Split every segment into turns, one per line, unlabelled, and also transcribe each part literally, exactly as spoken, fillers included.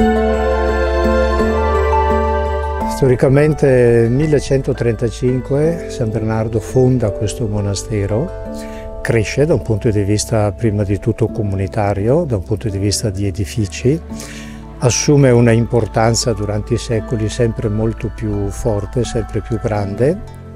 Storicamente nel millecentotrentacinque San Bernardo fonda questo monastero, cresce da un punto di vista prima di tutto comunitario, da un punto di vista di edifici, assume una importanza durante i secoli sempre molto più forte, sempre più grande.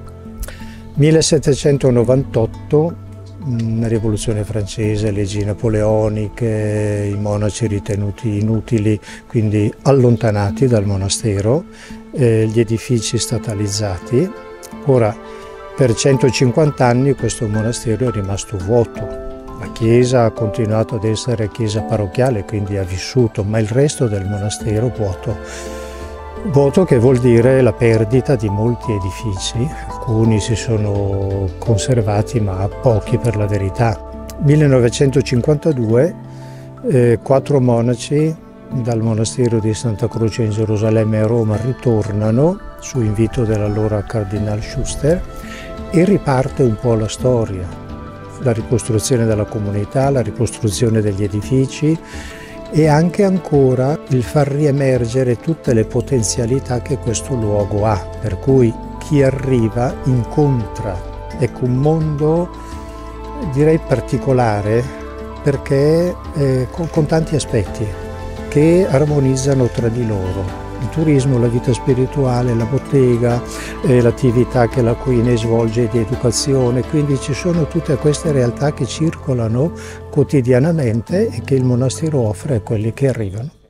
millesettecentonovantotto, la rivoluzione francese, leggi napoleoniche, i monaci ritenuti inutili, quindi allontanati dal monastero, eh, gli edifici statalizzati. Ora, per centocinquanta anni questo monastero è rimasto vuoto. La chiesa ha continuato ad essere chiesa parrocchiale, quindi ha vissuto, ma il resto del monastero vuoto. Vuoto che vuol dire la perdita di molti edifici, alcuni si sono conservati ma pochi per la verità. millenovecentocinquantadue eh, quattro monaci dal monastero di Santa Croce in Gerusalemme a Roma ritornano su invito dell'allora Cardinal Schuster e riparte un po' la storia, la ricostruzione della comunità, la ricostruzione degli edifici e anche ancora il far riemergere tutte le potenzialità che questo luogo ha, per cui chi arriva incontra, ecco, un mondo direi particolare perché eh, con, con tanti aspetti che armonizzano tra di loro. Il turismo, la vita spirituale, la bottega, eh, l'attività che la Queen svolge di educazione, quindi ci sono tutte queste realtà che circolano quotidianamente e che il monastero offre a quelli che arrivano.